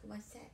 飛ばしちゃえ、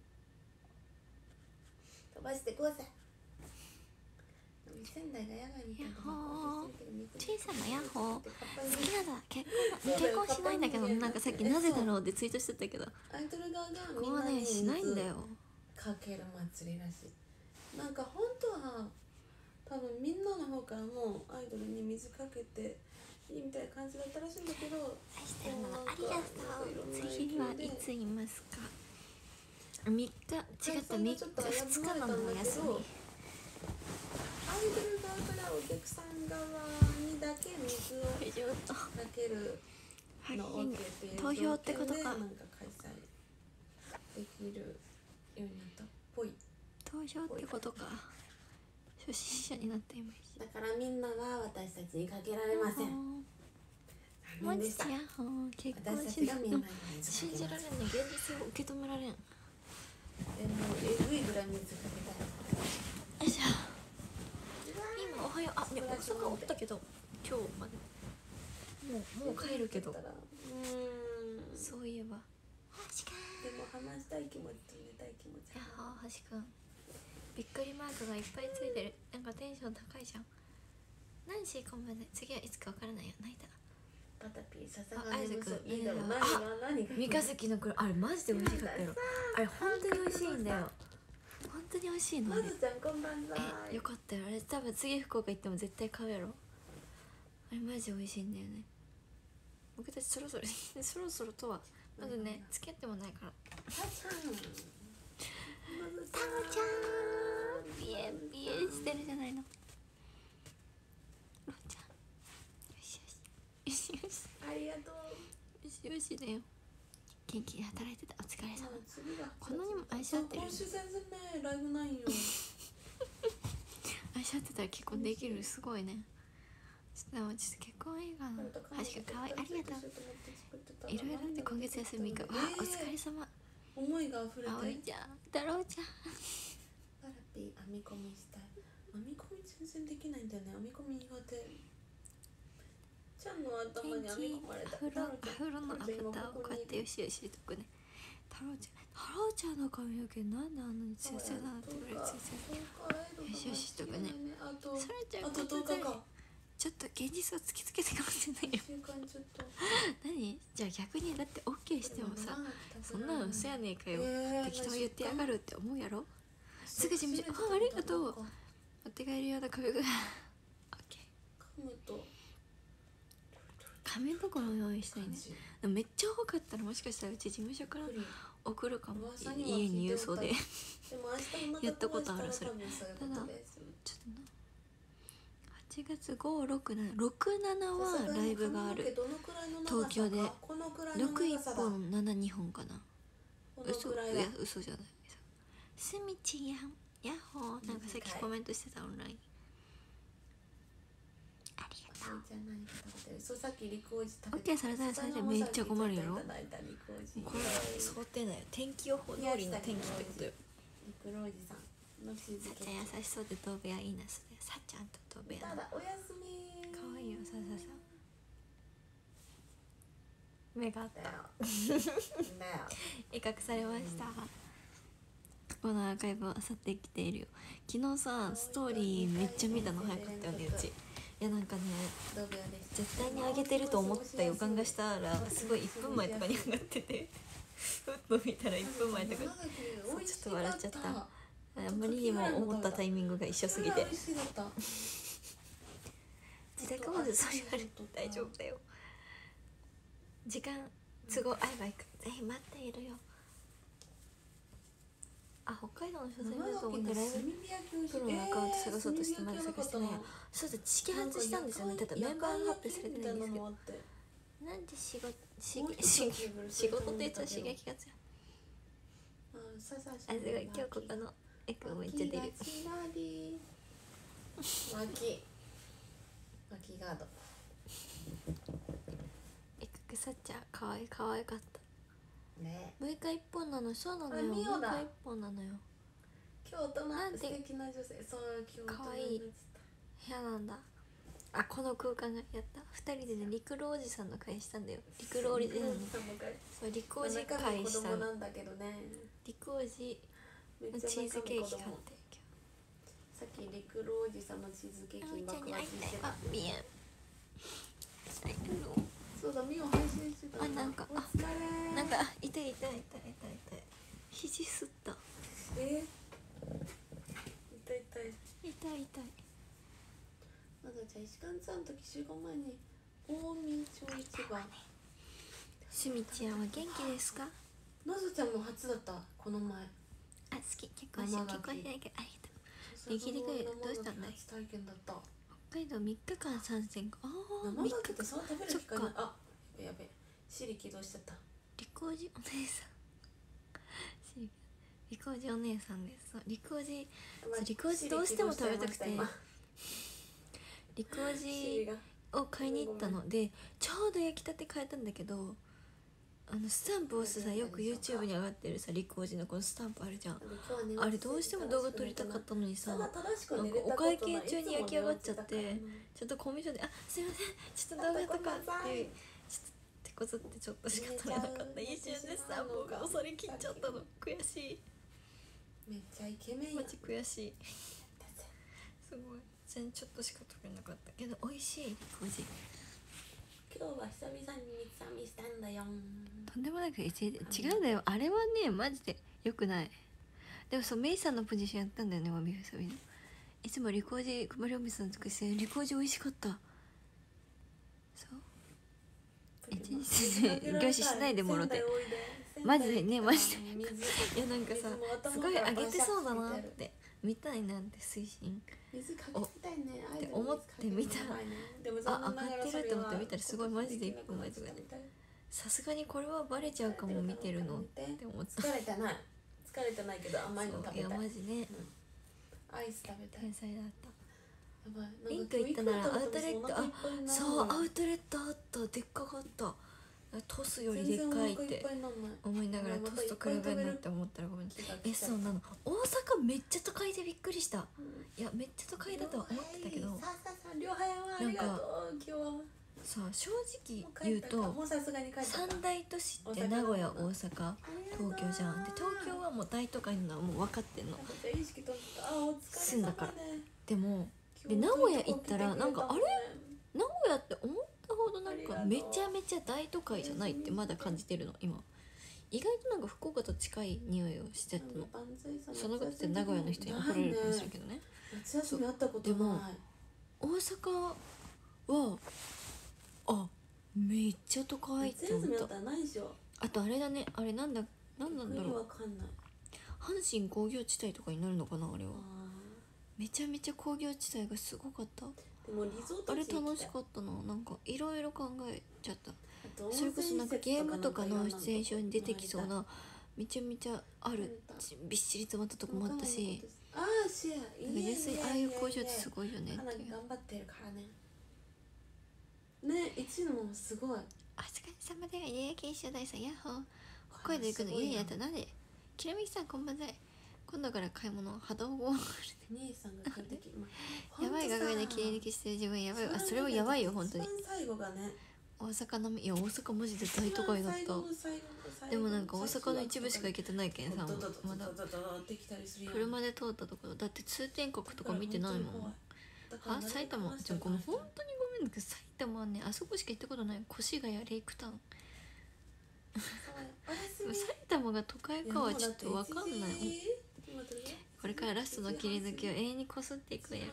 飛ばしてください。仙台が野外みたいな小さなヤッホー好きなんだ。結婚しないんだけど、なんかさっきなぜだろうってツイートしてたけど、 アイドル側がここはねしないんだよ。 かける祭りらしい。なんか本当は多分みんなの方からもアイドルに水かけていいみたいな感じだったらしいんだけど、 愛してるのありがとう。次はいついますか。3日、違った2日なのお休み。 アイドル側からお客さん側にだけ水をかけるのを OK っていう投票ってことか。 なんか開催できるようになったっぽい。 投票ってことか。初心者になったイメージ。 だからみんなが私たちにかけられません。 マジやほー。結婚しないの信じられんね。現実を受け止められん。 もうえぐいぐらい水かけたい。 よいしょ。今おはよう。あ、ね、大阪おったけど今日までもう帰るけど。そういえばでも話したい気持ちと寝たい気持ち。 やっほー、橋くんびっくりマークがいっぱいついてる。なんかテンション高いじゃん。ナンシーこんばんは。次はいつかわからないよ。泣いた。 パタピー、ささあ、 がアイズくんいいだろ。 な。 何三日月の黒、あれマジで美味しかったよ。あれ本当に美味しいんだよ。本当に美味しいの。 まずちゃんこんばんは。 よかったよ。あれ多分次福岡行っても絶対買うやろ。あれマジで美味しいんだよね。僕たちそろそろそろそろとはまずね付き合ってもないから。 たーちゃん、 たまちゃんビエしてるじゃないの。ろんちゃんよしよしよしよしありがとう。 よしよしだよ。元気に働いてた。お疲れ様。こんなにも愛し合ってる。 今週全然ねライブないよ。 愛し合ってたら結婚できる。すごいね。ちょっと結婚映画の橋が可愛い。ありがとう。いろいろって今月休みか。わお疲れ様。 思いが溢れて。 葵ちゃん、太郎ちゃん。 パラピー編み込みしたい。編み込み全然できないんだよね。編み込み苦手。ちゃんの頭に編み込まれた。 アフロのアフターをこうやってよしよしとくね。太郎ちゃんの髪の毛なんであんなにツヤツヤなってくれる。ツヤツヤ。よしよしとくね。それちゃんあと10日か。 ちょっと現実を突きつけてかもしれないよ。何じゃあ逆にだって OK してもさ、そんなの嘘やねえかよ、適当言ってやがるって思うやろ。すぐ事務所ありがとう。持って帰るような壁が OK。 紙とかも用意したいね。めっちゃ多かったらもしかしたらうち事務所から送るかも。家に郵送でやったことある。それただちょっとな8月567はライブがある。東京で61本72本かな。嘘じゃない。すみちやんやっほー。なんかさっきコメントしてたオンライン。ありがとう。オッケーされたらそれでめっちゃ困るやろ。これ想定内よ。天気予報通りの天気ってことよ。さっちゃん優しそうで東部屋いいな。それさっちゃんと東部屋おやすみ。 かわいいよ。さ目があった威嚇されました。このアーカイブはあさってきているよ。昨日さストーリーめっちゃ見たの早かったよねうち。いやなんかね絶対に上げてると思った予感がしたらすごい1分前とかに上がっててふっと見たら1分前とかそうちょっと笑っちゃった。あんまりにも思ったタイミングが一緒すぎて自宅までそれある。大丈夫だよ。時間都合合えば行く。ぜひ待っているよ。あ、北海道の書斎だと思ってライブプロのアカウント探そうとしてまだ探してない。そうだ、式発したんですよね。ただメンバーが発表されてないんですけど。なんで仕事って言ったら刺激が強い。あ、すごい今日ここのエクめっちゃ出る。 脇ガード。 エクさっちゃんかわいかったね。 6日1本なの。そうなのよ。6日1本なのよ。 京都の素敵な女性。そう、京都のかわいい部屋なんだ。 あ、この空間がやった2人でね、陸路おじさんの会したんだよ。陸路おじさんの、そう、陸おじ会したの。 なんだけどね、 陸おじのチーズケーキ買ってさっき陸路おじさんのチーズケーキに爆発してた。そうだ、ミオ配信してた。 なんか、 お疲れ。 なんか、痛い肘すった。 痛い。まだじゃあ石川さんの時集合前に近江町市場。 しみちゃんは元気ですか？ なずちゃんも初だったこの前。 好き、結婚しないけどありがとう。握りがどうしたんだい？ 初体験だった。 北海道3日間参戦。 生牡蠣ってそんな食べる機会ない。あ、やべ、シリ起動しちゃった。 陸おじお姉さん。陸おじお姉さんです。陸おじどうしても食べたくて、陸おじを買いに行ったので、ちょうど焼きたて買えたんだけど、スタンプ押すさ、よく YouTube に上がってるさ、陸おじのこのスタンプあるじゃん。あれどうしても動画撮りたかったのにさ、なんかお会計中に焼き上がっちゃって、ちょっとコミュ障で「すいません、ちょっと動画とか」ってちょっと手こずってちょっとしか撮れなかった。一瞬でスタンプを恐れ切っちゃったの。悔しい。 めっちゃイケメンや。 マジ悔しい。すごい。全然ちょっとしか撮れなかったけど美味しい陸おじ。 今日は久々に三つ編みしたんだよ。 とんでもなく違うんだよ。あれはねマジで良くない。でもそう、メイさんのポジションやったんだよね。みふさびのいつも陸おじくまりおみさん作って陸おじ美味しかった。そう一日で凝視しないでもろて、マジでね、マジでいや、なんかさ、すごい上げてそうだなって見たいなんて推進って思って見たら、あ、上がってるって思って見たらすごいマジで1分前とかで、さすがにこれはバレちゃうかも、見てるのって思った。 疲れてないけど甘いの食べたい。いやマジね、アイス食べたい。 天才だった。リンク行ったならアウトレット、あ、そう、アウトレットあった。でっかかった。トスよりでっかいって思いながら、トスと比べるなって思ったらごめん。そうなの。大阪めっちゃ都会でびっくりした。いや、めっちゃ都会だとは思ってたけど、なんかさ、正直言うと三大都市って名古屋、大阪、東京じゃん。で、東京はもう大都会なのはもう分かってんの、住んだから。でもで名古屋行ったら、なんかあれ、名古屋って思ったほどなんかめちゃめちゃ大都会じゃないってまだ感じてるの今。意外となんか福岡と近い匂いをしてたの。そのことって名古屋の人に怒られるかもしれんけどね。でも大阪はめっちゃ都会って思った。あとあれだね、あれなんなんだろう、阪神工業地帯とかになるのかな。あれはめちゃめちゃ工業地帯がすごかった。あれ楽しかったな。なんかいろいろ考えちゃった。それこそなんかゲームとかの出演書に出てきそうなめちゃめちゃあるびっしり詰まったとこもあったし、純粋にああいう工場ってすごいよねっていう。 頑張ってるからね。ね、一のもすごい。お疲れ様で、家焼き一緒大さん、ヤッホー。北海道行くの家やったらなんで？きらみきさんこんばんざい。今度から買い物波動を兄さんが来る時やばい、画面で切り抜きしてる自分やばい。あ、それはやばいよ本当に。 最後がね、 大阪の、いや大阪マジで大都会だった。でもなんか大阪の一部しか行けてないけんさ、まだ車で通ったところだって通天閣とか見てないもん。あ、埼玉、じゃあごめん、本当にごめんだけど、埼玉はね、あそこしか行ったことない。越谷レイクタウン埼玉が都会かはちょっと分かんない。これからラストの切り抜きを永遠にこすっていくんや。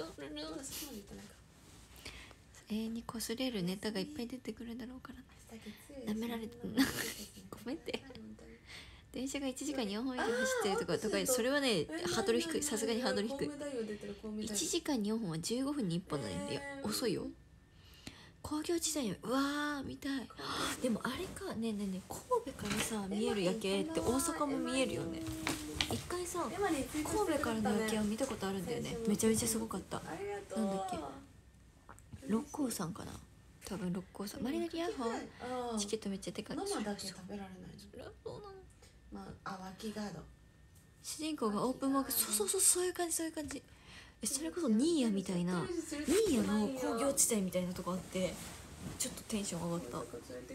永遠にこすれるネタがいっぱい出てくるだろうからね。舐められてごめんって。電車が1時間に4本以上走ってるとかそれはね、ハードル低い。さすがにハードル低い。1時間に4本は15分に1本だね。いや遅いよ。工業地帯にうわー見たい。でもあれか、ねえねえねえ、神戸からさ見える夜景って大阪も見えるよね。一回さ神戸からの夜景を見たことあるんだよね。めちゃめちゃすごかった。なんだっけ、六甲山かな、多分六甲山。マリナリアホーチケットめっちゃでかい。 生だけ食べられないの。 そうなの。 まあ、脇ガード。 主人公がオープンマーク、そういう感じ。 それこそ新谷みたいな、新谷の工業地帯みたいなとこあって、ちょっとテンション上がった。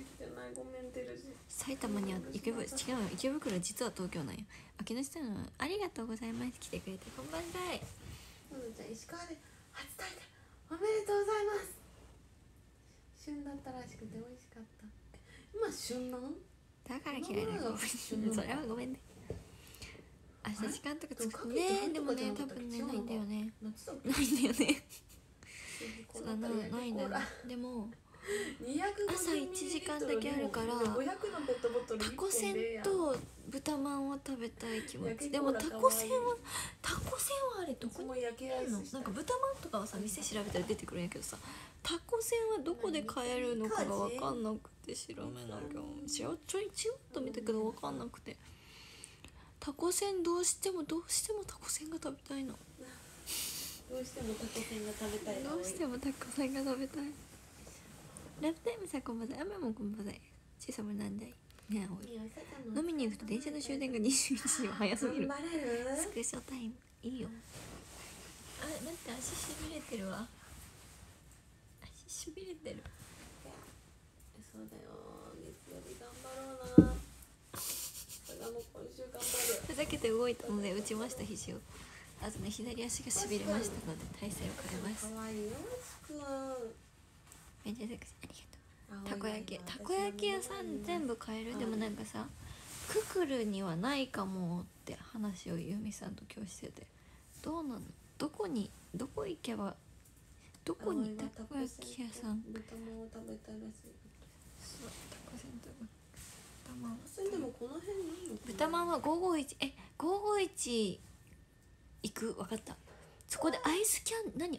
埼玉には池袋、違うよ、池袋実は東京なんよ。秋野さんありがとうございます、来てくれて。こんばんは。 石川で初体験おめでとうございます。旬だったらしくて美味しかった。今旬なの？ だから嫌いだよ。それはごめんね。明日時間とか作るね。でもね、多分ね、ないんだよね。ないんだよね。そうだな、ないんだよね。でも朝1時間だけあるからタコせんと豚まんを食べたい気持ち。でもタコせんはあれどこにあるの？なんか豚まんとかはさ、店調べたら出てくるんやけどさ、タコせんはどこで買えるのかが分かんなくて調べなきゃ。ちょっと見たけど分かんなくて、タコせんどうしてもタコせんが食べたいの。 どうしてもタコせんが食べたい。 どうしてもタコせんが食べたい。ラブタイムさんこんばんは。雨もこんばんは。ちさもなんだいね。飲みに行くと電車の終電が21時は早すぎる。スクショタイムいいよ。あ、待って足しびれてるわ。足しびれてる。 そうだよ、月曜日頑張ろうな。今週頑張る。 ふざけて動いたので打ちました肘を。あとね、左足がしびれましたので体勢を変えます。 可愛いよ、くん。 めっちゃセクシー、ありがとう。たこ焼き屋さん全部買える。でもなんかさ、ククルにはないかもって話をゆみさんと今日してて、どうなの？どこ行けば、どこにたこ焼き屋さん？ 豚まんを食べたらしい。 そう、たこせんと豚まん。 でもこの辺ないの？ 豚まんは551行く。分かった。そこでアイスキャン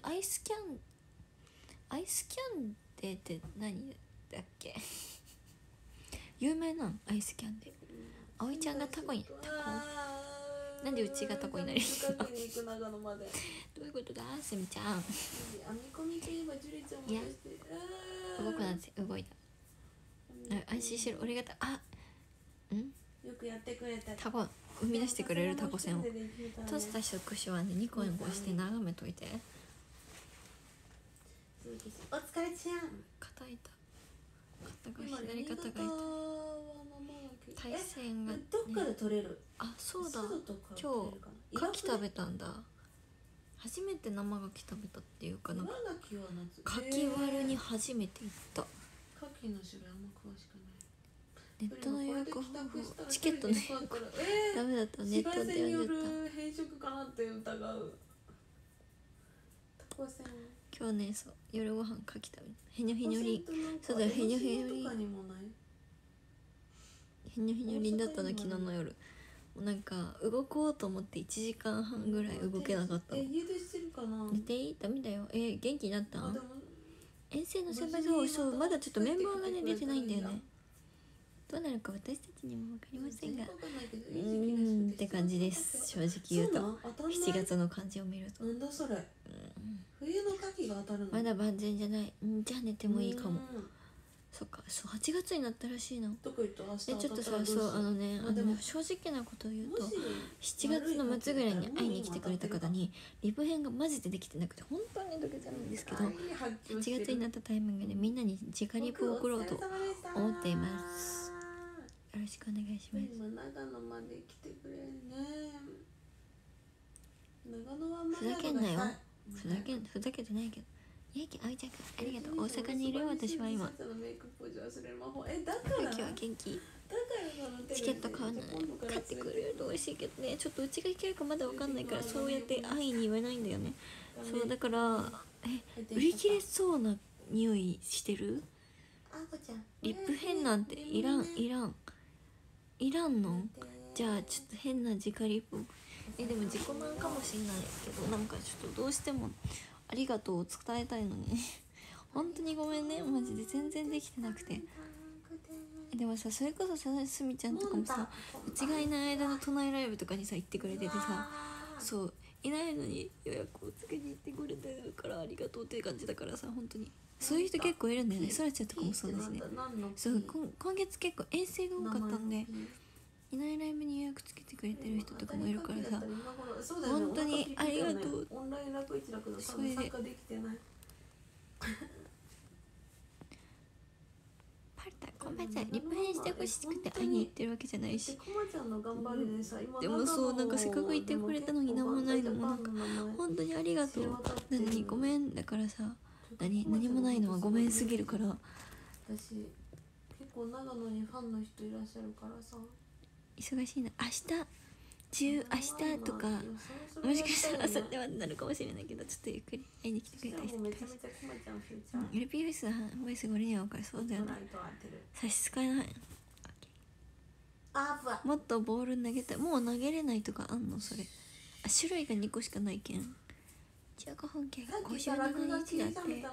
デーって何だっけ？有名なん？アイスキャンデー。葵ちゃんがタコなんでうちがタコになり近くに行く長野まで。 どういうことだ、すみちゃん。 編み込みといえばジュリちゃんも出して動くなんて動いた。安心しろ、俺がよくやってくれた。 タコ生み出してくれるタコせんを閉じた触手はね、ニコニコして眺めといて。 お疲れちゃん。 肩左肩が痛い。対戦が、ね、 どっかで取れる。 あ、そうだ、今日牡蠣食べたんだ。初めて生牡蠣食べたっていうか、なんか牡蠣割るに初めて行った。 牡蠣の種類あんま詳しくない。 ネットの予約方法、チケットの予約ダメだった。ネットで読んでた。紫外線による変色かなって疑う。タコせん今日ね、そう夜ご飯牡蠣食べる。へにょへにょりん。そうだよ、へにょへにょりん。へにょへにょりんだったの、昨日の夜。もうなんか動こうと思って1時間半ぐらい動けなかったの。 家出してるかな。 寝ていい？ダメだよ。元気になった？遠征の先輩がそう、まだちょっとメンバーがね出てないんだよね。どうなるか私たちにも分かりませんが、って感じです。正直言うと7月の漢字を見ると。 なんだそれ、冬の牡蠣が当たるの？ まだ万全じゃない。じゃあ寝てもいいかも。そっか、そう、8月になったらしいの。 どこ行った？明日ちょっとさ、そう正直なことを言うと、7月の末ぐらいに会いに来てくれた方にリプ編がマジでできてなくて本当にドキドキなんですけど、8月になったタイミングでみんなに直リプを送ろうと思っています。よろしくお願いします。 長野まで来てくれね。長野はまだふざけんなよ。ふざけてないけど。ゆうき、あいちゃんありがとう。大阪にいるよ、私は今。今日は元気？チケット買ってくれると美味しいけどね、ちょっとうちが行けるかまだ分かんないから、そうやって安易に言えないんだよね。そうだから、売り切れそうな匂いしてる？リップ変なんていらんの？じゃあちょっと変な直リップ。でも自己満かもしれないけど、なんかちょっとどうしてもありがとうを伝えたいのに本当にごめんね、マジで全然できてなくて。でもさ、それこそさ、すみちゃんとかもさ、うちがいない間の都内ライブとかにさ行ってくれててさ、そういないのに予約をつけに行ってくれてるからありがとうっていう感じだからさ、本当にそういう人結構いるんだよね。そらちゃんとかもそうですね。そう、今月結構遠征が多かったんで、 いないライブに予約つけてくれてる人とかもいるからさ、本当にありがとう。 オンライン楽一楽のそれで参加できてない。 パルタごめんなさい、リプレイしてほしくて会いに行ってるわけじゃないし、 コマちゃんの頑張りでさ、今でもそうなんかせっかく言ってくれたのに何もないのもなんか本当にありがとうなのにごめんだからさ、何もないのはごめんすぎるから。 私結構長野にファンの人いらっしゃるからさ、 忙しいな。明日とかもしかしたら明後日はなるかもしれないけど、ちょっとゆっくり会いに来てくれた人めちゃめちゃコマちゃんフューチャー LP フェスの販売数が俺には分かる。そうだよね、差し支えない。もっとボール投げたい。もう投げれないとかあんのそれ。あ、種類が2個しかないけん。15分計が57日だって。 ありがとう。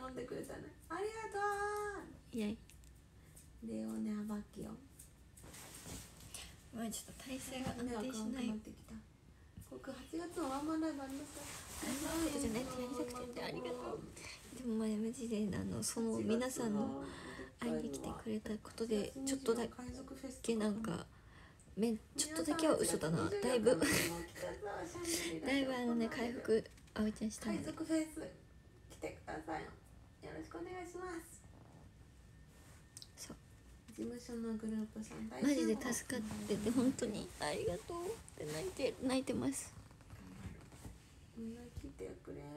イエイ。 レオネアバキオ。 まあちょっと体勢が安定しない。 僕8月のワンマンライブありますか？ ありがとうじゃないってやりたくてありがとう。でもまあマジでその皆さんの会いに来てくれたことでちょっとだけなんかちょっとだけは嘘だな。だいぶだいぶね回復あおいちゃんしたんで。 海賊フェス来てください。よろしくお願いします。 そう。 事務所のグループさんマジで助かってて本当にありがとうって泣いてます。 みんな来てくれ。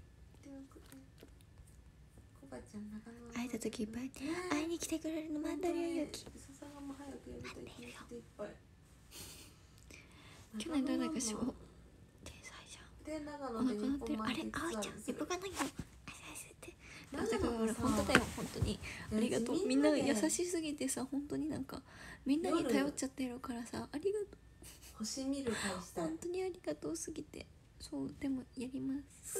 コバちゃん長野会えた時いっぱい会いに来てくれるの待ってるよ。ゆき笹川も早くやりたい気持ちでいっぱい。 去年どうだかしお天才じゃん。 で長お野で腹鳴ってる。あれあおいちゃんリプがないよ。だから俺本当だよ本当にありがとう。みんな優しすぎてさ、本当になんかみんなに頼っちゃってるからさ、ありがとう。 星見る会したい。 本当にありがとうすぎて。そうでもやります。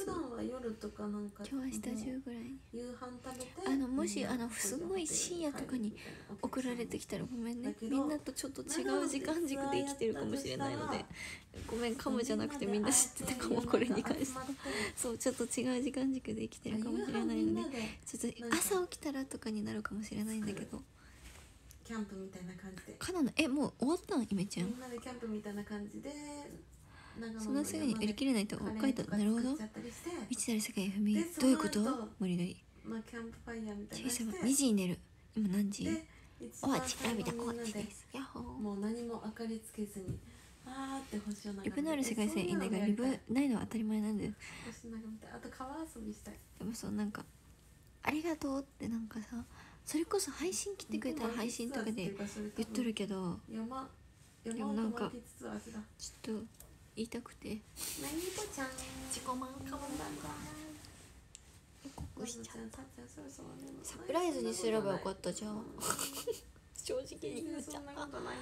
普段は夜とかなんか今日明日中ぐらいに夕飯食べてもしすごい深夜とかに送られてきたらごめんね。みんなとちょっと違う時間軸で生きてるかもしれないのでごめん。かもじゃなくてみんな知ってたかも。これに関してそうちょっと違う時間軸で生きてるかもしれないので、ちょっと朝起きたらとかになるかもしれないんだけど、 キャンプみたいな感じでカナのもう終わったんイメちゃん。 みんなでキャンプみたいな感じでそんなすぐに売り切れないと北海道。なるほど。未知なる世界へ踏み。どういうこと？無理無理。 まあキャンプファイヤーみたいなして 2時に寝る。今何時？ おわち涙おわちです。やっほー。 もう何も明かりつけずにあーって星を眺めて。 リブのある世界線いいんだがリブないのは当たり前なんだよ。 星眺めてあと川遊びしたい。 でもそうなんかありがとうってなんかさ、それこそ配信来てくれたら配信とかで言っとるけど、でもなんかちょっと言いたくて自己満かもなんだ。 告しちゃった。サプライズにすればよかったじゃん正直に言うじゃん。な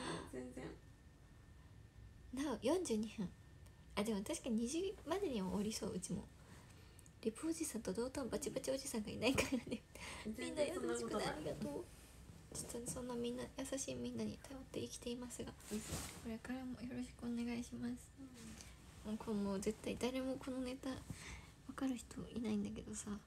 お42分。あでも確かに2時までには終わりそう。うちもリプおじさんと同等バチバチおじさんがいないからねみんな優しくてありがとう。ちょっとそんなみんな優しいみんなに頼って生きていますが、これからもよろしくお願いします。もう絶対誰もこのネタ分かる人いないんだけどさ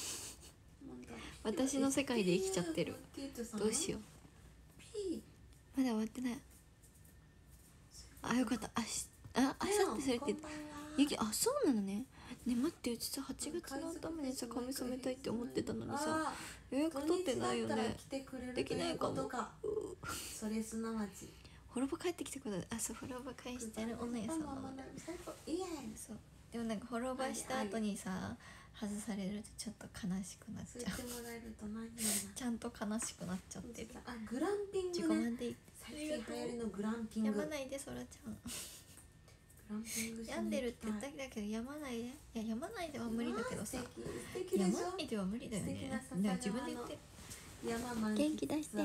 私の世界で生きちゃってる。どうしよう。まだ終わってない。あよかった。あさってそれってゆき。あそうなのね。ね待って実は8月の頭にさ髪染めたいって思ってたのにさ予約取ってないよね。できないかも。 それすなわち滅ぼ帰ってきたことで、あそう滅ぼ返してるお姉さんなので、そうでもなんか滅ばした後にさ外されるとちょっと悲しくなっちゃう。ちゃんと悲しくなっちゃってる。 あグランピングね。 自己満でいい。 最近流行りのグランピング。 やまないでそらちゃん。病んでるって言ったけどやまないで。いややまないでは無理だけどさ。やまないでは無理だよね。でも自分で言って。元気出して。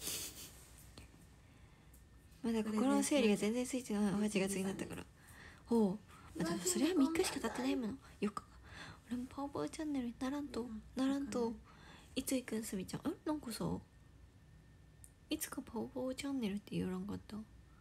まだ心の整理が全然ついてない。8月になったから。ほう。でもそれは3日しか経ってないもの。4日。俺もパオパオチャンネルにならんといつ行くんすみちゃん。なんかさいつかパオパオチャンネルって言わらんかった。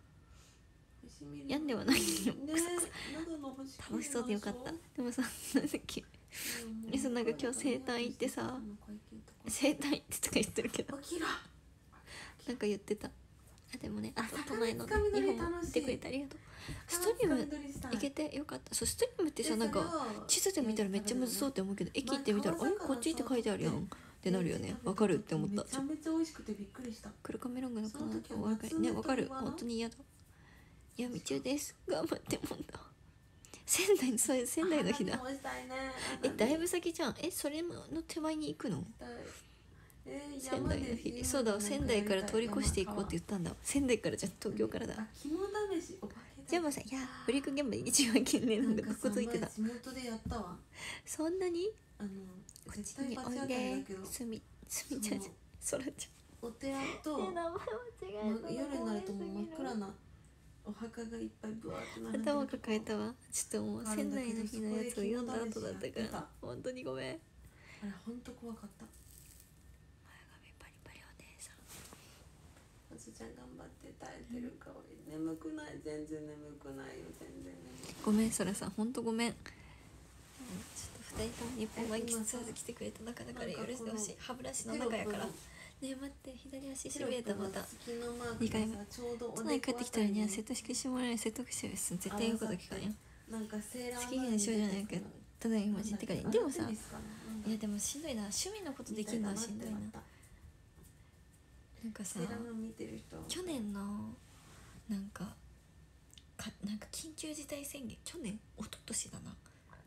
病んではないよ。楽しそうでよかった。でもさなんだっけなんか今日整体行ってさ整体行ってとか言ってるけどなんか言ってた。 あでもね、あと都内のね日本も見てくれてありがとう。ストリーム行けてよかった。そう、ストリームってさ、なんか地図で見たらめっちゃむずそうって思うけど、駅行ってみたらあれこっちって書いてあるやんってなるよね。わかるって思った。 めちゃめちゃ美味しくてびっくりした。 クルカメロングのかな、お分かりね、わかる。本当に嫌だ。闇中です。頑張ってもんだ。仙台、そういう仙台の日だ。だいぶ先じゃん。それの手前に行くの？仙台の日。そうだ、仙台から通り越していこうって言ったんだ。仙台からじゃ東京からだ。じゃあもうさ、いやブリック現場で一番懸命なんかかっこついてた。 地元でやったわ。 そんなに？こっちにおいで。すみちゃん、そらちゃん。 お寺と夜になるともう真っ暗なお墓がいっぱいブワーって並んでる。 頭抱えたわ。ちょっともう仙台の日のやつを読んだ後だったから本当にごめん。あれ本当怖かった。 前髪パリパリお姉さん。 あつちゃん頑張って耐えてる顔。眠くない、全然眠くないよ、全然眠くない。 ごめん、そらさん本当ごめん。ちょっと2人とも日本満喫ツアーズ来てくれた中だから許してほしい。歯ブラシの中やからね。え待って、左足しびれた。また2回目都内帰ってきたらには説得してもらえる。説得してる。絶対言うこと聞かんよ。好き嫌いしようじゃないけどただ今人ってかでもさ、いやでもしんどいな。趣味のことできるのはしんどいな。なんかさ、去年のなんか緊急事態宣言、去年一昨年だな、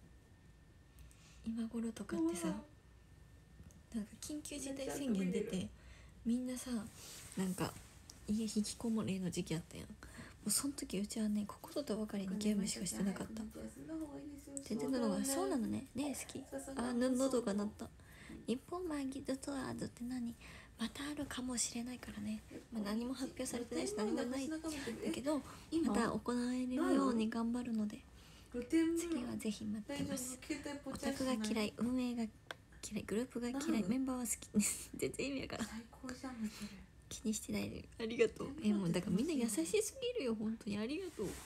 今頃とかってさ、なんか緊急事態宣言出てみんなさ、なんか家引きこもりの時期あったやん。もうその時うちはね、ここぞとばかりにゲームしかしてなかった。全然のがそうなのね。ね好き。喉が鳴った。日本マギドツアーズって何？またあるかもしれないからね。何も発表されてないし何もないだけど、また行われるように頑張るので次はぜひ待ってます。オタクが嫌い、運営が嫌い、グループが嫌い、メンバーは好き全然意味やから気にしてないで。ありがとう。もうだからみんな優しすぎるよ、本当にありがとう。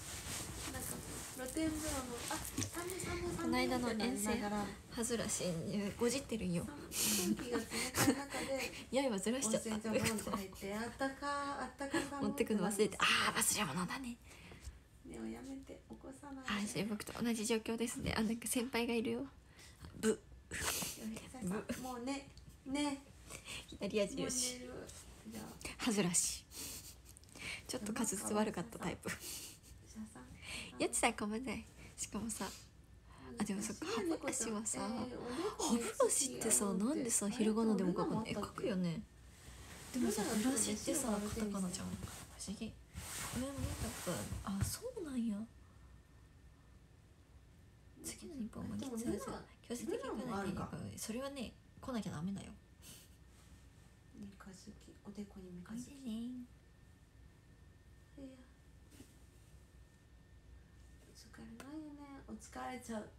この間の遠征歯ずらしごじってるんよ。刃ずらしちゃった。持ってくの忘れて、忘れ物だね。それ僕と同じ状況ですね。なんか先輩がいるよ。ブもうね左矢印歯ずらしちょっと数ずつ悪かったタイプ。やつさんこんばんは。しかもさ、でもそっか、歯ブラシはさ、歯ブラシってさ、なんでさひらがなでも書くの？書くよね。でもさ、ブラシってさカタカナじゃん。不思議。見たことそうなんや。次の日本も強制的に来ないで、それはね来なきゃダメだよ。 おでこに三日月。疲れちゃう。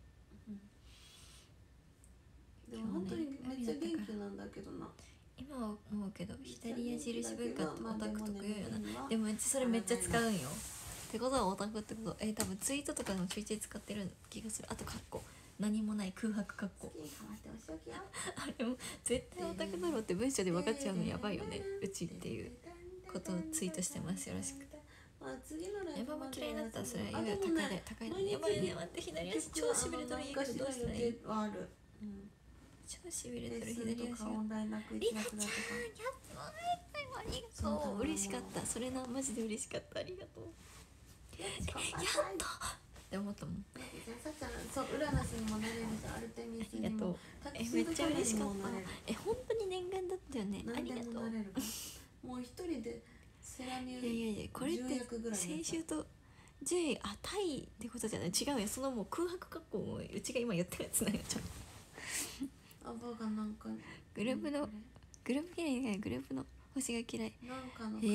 でも本当にめっちゃ元気なんだけどな。 今は思うけど左矢印文化ってオタク特有よな。でもうちそれめっちゃ使うんよ。ってことはオタクってこと。多分ツイートとかのちょいちょい使ってる気がする。あとカッコ何もない空白カッコあれも絶対オタクだろうって文章で分かっちゃうのやばいよね。うちっていうことをツイートしてます。よろしく。エヴァも嫌いになったらそれは指が高いのに。やばいね、待って、左足超しびれとる。いいけどどうしたらいい？超しびれとる左足が。リナちゃん、やっとありがとう。嬉しかった。それな、マジで嬉しかった。ありがとう。やっとって思ったもん。 そう、ウラナスにもなれるし、アルテミスにも。 めっちゃ嬉しかった。本当に念願だったよね。ありがとう。 もう一人でセラミュー。 いやこれって先週と順位タイってことじゃない？違うよ。そのもう空白格好もうちが今やってるやつなんよ。ちょっとアバがなんかグループ嫌い、グループの星が嫌い。 なんかの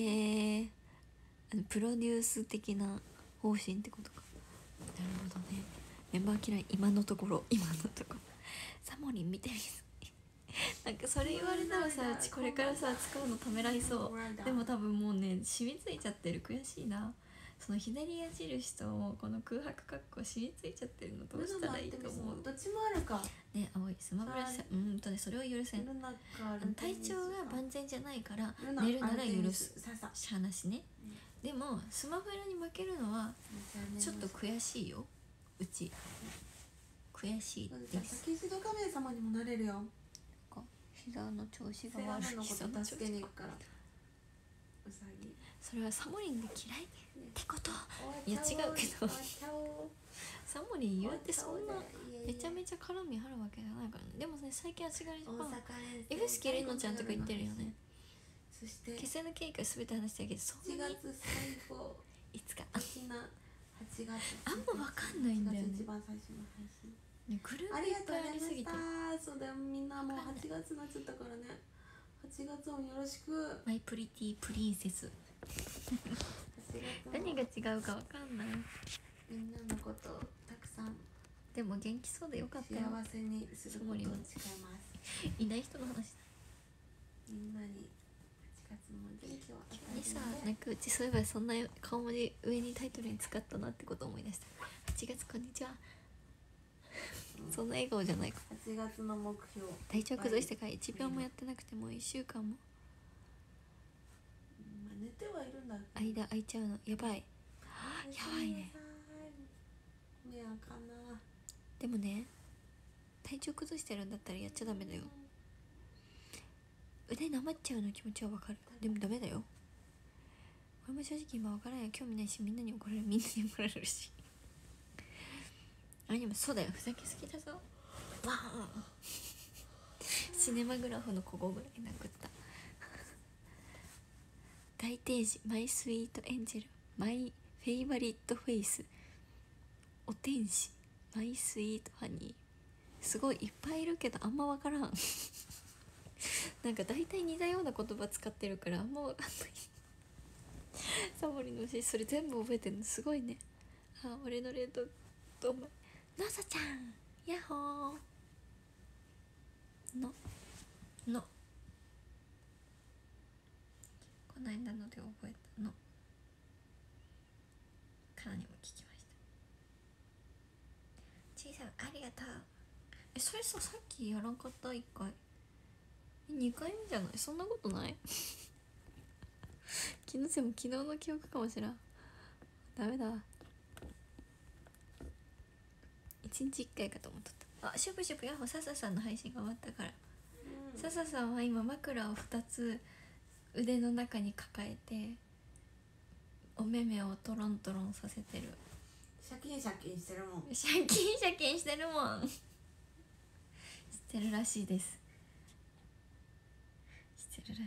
プロデュース的な方針ってことか。なるほどね。メンバー嫌い、今のところ。サモリン見てみる。なんかそれ言われたらさ、うちこれからさ使うのためらいそう。でも多分もうね染みついちゃってる。悔しいな。 その左矢印とこの空白括弧染みついちゃってるのどうしたらいいと思う？ どっちもあるかね、青いスマブラさね、それは許せん。体調が万全じゃないから寝るなら許す話ね、でもスマブラに負けるのはちょっと悔しいよ。うち悔しいです。 先ほど神様にもなれるよ。 膝の調子が悪い。 のこと助けに行くから。うさぎ。 それはサモリンが嫌いってこと？いや違うけどサモリン言うてそんなめちゃめちゃ絡みあるわけじゃないからね。でもね、最近は違うジャパンエフスキレノちゃんとか言ってるよね。 そして気仙の経過全て話したけど、そんなに 8月最後いつか 8月あんま分かんないんだよね。 一番最初の配信ね、グループいっぱいありすぎて。 そうだよ、みんなもう8月になっちゃったからね。8月もよろしく。 マイプリティプリンセス何が違うか分かんない。 みんなのことをたくさんでも元気そうでよかったよ。 幸せにすることを誓います。 いない人の話だ。 みんなに8月も元気を与えてにさ、なんかうちそういえばそんな顔文字上にタイトルに使ったなってことを思い出した。8月こんにちはそんな笑顔じゃないか。 8月の目標、 体調崩してから1秒もやってなくても1週間も寝てはいるんだけど間空いちゃうのやばい。やばいね。 目あかんな。 でもね、体調崩してるんだったらやっちゃダメだよ。腕なまっちゃうの気持ちはわかる。でもダメだよ。俺も正直今わからない。興味ないし、みんなに怒られるしアニメそうだよ、ふざけすぎだぞ。わあシネマグラフのここぐらい殴った大天使マイスイートエンジェルマイフェイバリットフェイスお天使マイスイートハニー、すごいいっぱいいるけどあんまわからんなんか大体似たような言葉使ってるからあんまわかんないサモリのしそれ全部覚えてるのすごいね。あ、俺のレッドとお前のさちゃんヤッホーのこの間ので覚えたのからにも聞きました。小さなありがとう。それさっきやらんかった？1回2回目じゃない？そんなことない気のせいも昨日の記憶かもしらん。ダメだ、1日1回かと思っとった。あ、シュプシュプヤッホー笹さんの配信が終わったから、笹さんは今枕を2つ腕の中に抱えてお目目をトロントロンさせてる。 シャキンシャキンしてるもん。 シャキンシャキンしてるもんしてるらしいです。してるらしいです。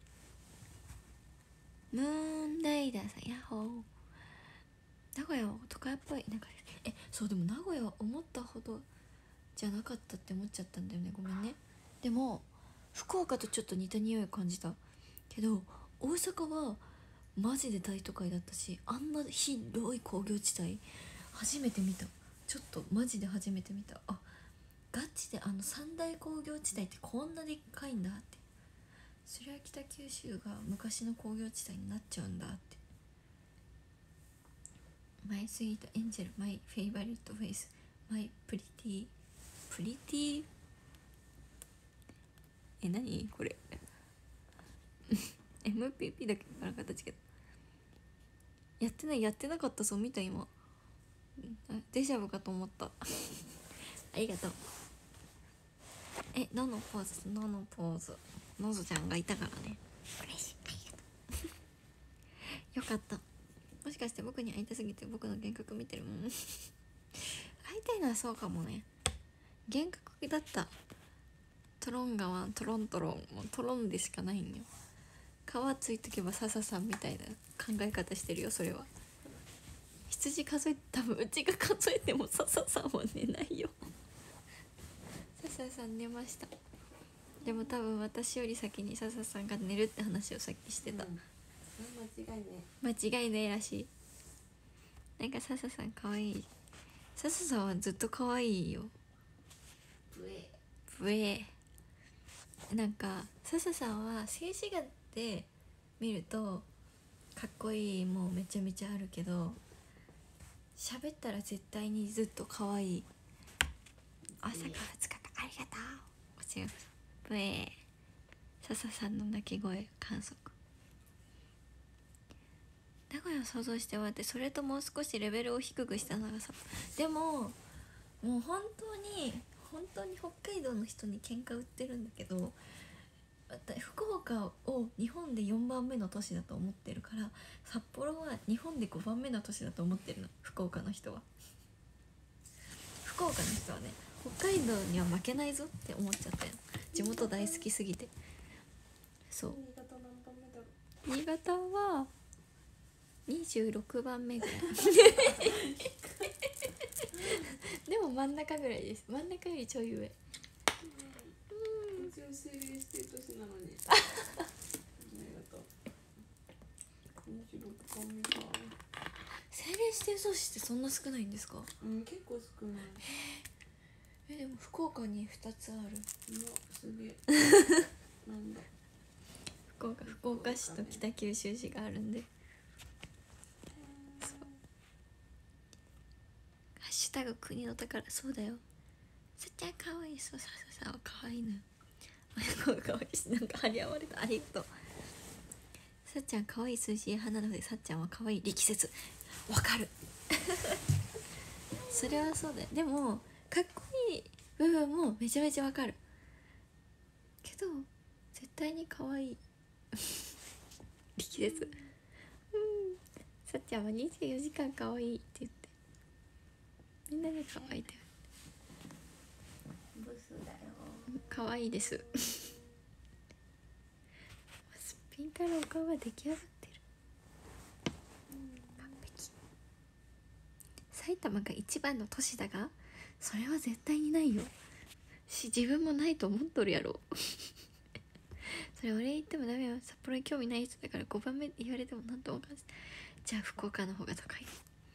ムーンライダーさんヤッホー。名古屋は都会っぽい。なんかそう、でも名古屋は思ったほどじゃなかったって思っちゃったんだよね。ごめんね。でも福岡とちょっと似た匂いを感じたけど、大阪はマジで大都会だったし、あんな広い工業地帯初めて見た。ちょっとマジで初めて見た。あ、ガチで三大工業地帯ってこんなでっかいんだって。そりゃ北九州が昔の工業地帯になっちゃうんだって。マイスイートエンジェルマイフェイバリットフェイスマイプリティ何これMPP だけわからなかったけど、やってなかったぞ見た今。デジャブかと思ったありがとう。のポーズのぞちゃんがいたからね。嬉しい、ありがとうよかった。もしかして僕に会いたすぎて僕の幻覚見てるもん会いたいのはそうかもね。幻覚だった。トロン川トロンもうトロンでしかないんよ。皮ついとけば笹さんみたいな考え方してるよ。それは羊数えて、多分うちが数えても笹さんは寝ないよ笹さん寝ました。でも多分私より先に笹さんが寝るって話をさっきしてた、間違いねえらしい。なんか笹さんかわいい。笹さんはずっとかわいいよ。ブエなんか笹さんは静止画で見るとかっこいいもうめちゃめちゃあるけど、喋ったら絶対にずっと可愛い。朝か2日かありがとう。こちらブエー笹さんの鳴き声観測。名古屋を想像してもらって、それともう少しレベルを低くした長さ。でももう本当に北海道の人に喧嘩売ってるんだけど、福岡を日本で4番目の都市だと思ってるから、札幌は日本で5番目の都市だと思ってるの。福岡の人はね、北海道には負けないぞって思っちゃったよ。地元大好きすぎて。そう、新潟は26番目ぐらいでも真ん中ぐらいです。真ん中よりちょい上。 一応整理してる年なのに26番目か。 政令指定都市ってそんな少ないんですか？ 結構少ない。 でも福岡に2つある。 いやすげえなんだ福岡市と北九州市があるんで。ハッシュタグ国の宝。そうだよ。さっちゃんかわいい。そうかわいいのよ。かわいいし、なんか張り合われた。ありがとう。さっちゃんかわいい数字花なので、さっちゃんはかわいい力説。わかるそれはそうだよ。でもかっこいい部分もめちゃめちゃわかるけど、絶対にかわいい力説。さっちゃんは24時間かわいいって言って、みんなでかわいいって。 ブスだよ。 かわいいですすっぴんからお顔が出来上がってる。完璧。埼玉が一番の都市だが、それは絶対にないよ。自分もないと思っとるやろそれ俺言ってもダメよ。札幌に興味ない人だから5番目言われてもなんともかんない。じゃあ福岡の方が高い。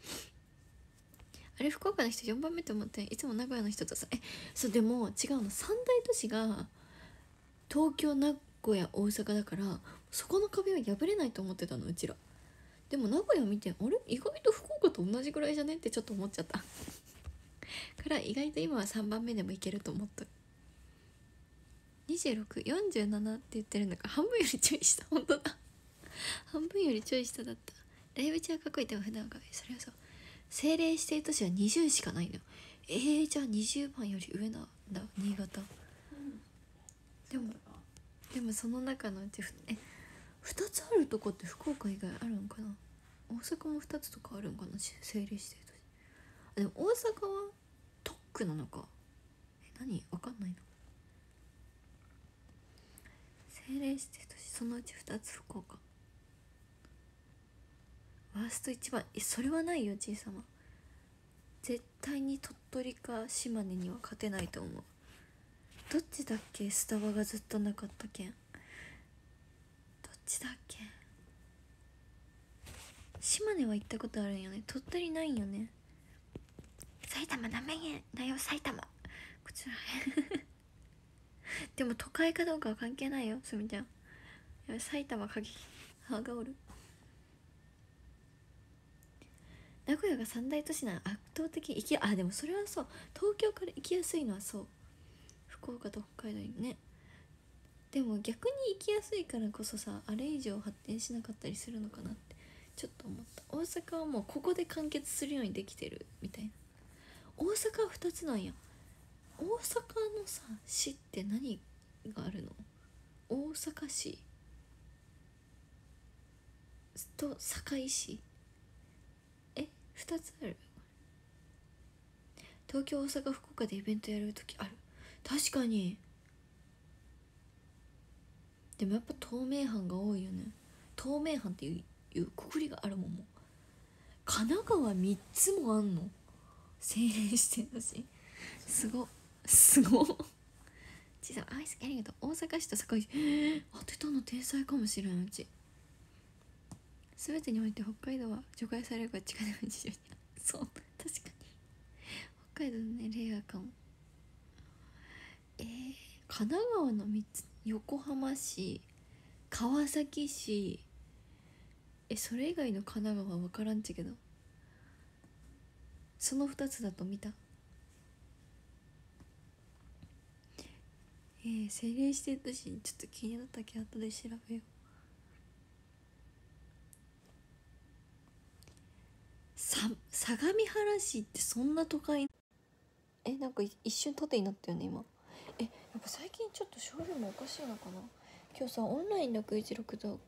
あれ福岡の人4番目って思って、いつも名古屋の人とさ、そうでも違うの。三大都市が東京、名古屋、大阪だから、そこの壁は破れないと思ってたのうちら。でも名古屋見て、あれ意外と福岡と同じぐらいじゃねってちょっと思っちゃったから意外と今は3番目でもいけると思った。2647って言ってるんだから半分よりちょい下。本当だ半分よりちょい下だった。ライブ中はかっこいい。でも普段はかっこいい。それはそう。政令指定都市は20しかないのよ。じゃあ20番より上なんだ新潟。でもその中のうち2つあるとこって福岡以外あるんかな。大阪も2つとかあるんかな、政令指定都市。でも大阪は特区なのか。何わかんないの。政令指定都市そのうち2つ福岡。ワースト1番。それはないよ小さま。絶対に鳥取か島根には勝てないと思う。どっちだっけ。スタバがずっとなかったけん。どっちだっけ。島根は行ったことあるんよね。鳥取ないんよね。埼玉なめんだよ埼玉。こちらでも都会かどうかは関係ないよすみちゃん。埼玉過激派がおる。名古屋が三大都市なら圧倒的でもそれはそう。東京から行きやすいのはそう。福岡と北海道にね。でも逆に行きやすいからこそさ、あれ以上発展しなかったりするのかなってちょっと思った。大阪はもうここで完結するようにできてるみたいな。大阪は2つなんや。大阪のさ市って何があるの。大阪市と堺市2つある。東京、大阪、福岡でイベントやるときある。確かに。でもやっぱ東名阪が多いよね。東名阪っていうくくりがあるもん。も神奈川3つもあんの。政令指定都市すご小さなアイスありがとう。大阪市と堺市当てたの天才かもしれん。うち全てにおいて北海道は除外されるから近くに事情にそう確かに北海道ねレアかも。神奈川の3つ。横浜市、川崎市、 それ以外の神奈川は分からんちけど、その2つだと見た。政令指定都市にちょっと気になったけど後で調べよう。相模原市ってそんな都会？なんか一瞬縦になったよね今。やっぱ最近ちょっとショールームおかしいのかな。今日さオンライン616と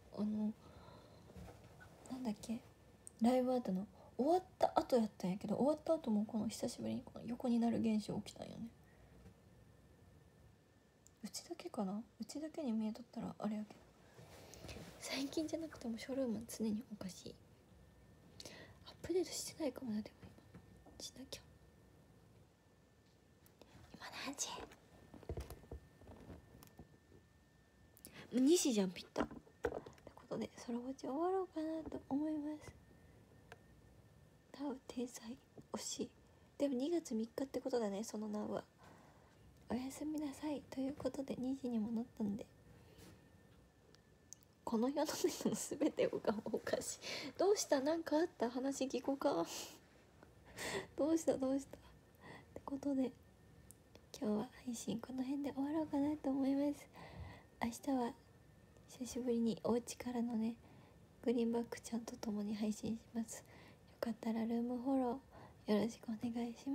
なんだっけライブアートの終わった後やったんやけど、終わった後もこの久しぶりにこの横になる現象起きたんよね。うちだけかな、うちだけに見えとったらあれやけど、最近じゃなくてもショールームは常におかしい。アップデートしてないかもな。でも今しなきゃ。今何時？もう2時じゃん、ぴったってことでソロボチ終わろうかなと思います。ナウ天才惜しい。でも2月3日ってことだね。そのナウはおやすみなさいということで2時にもなったんで、この世の中の全てがおかしい。どうした？なんかあった？話聞こうかどうしたってことで今日は配信この辺で終わろうかなと思います。明日は久しぶりにお家からのねグリーンバックちゃんと共に配信します。よかったらルームフォローよろしくお願いします。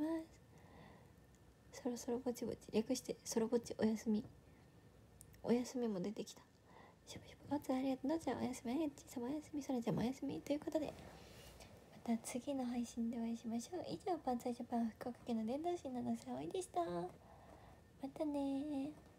そろそろぼちぼち、略してそろぼちおやすみ。おやすみも出てきた。しぶしぶおつありがとう。どうちゃんおやすみ、あやちさまおやすみ、そらちゃんもおやすみということで、また次の配信でお会いしましょう。以上、パンツァイジャパン福岡県の伝道師の七瀬葵でした。またね。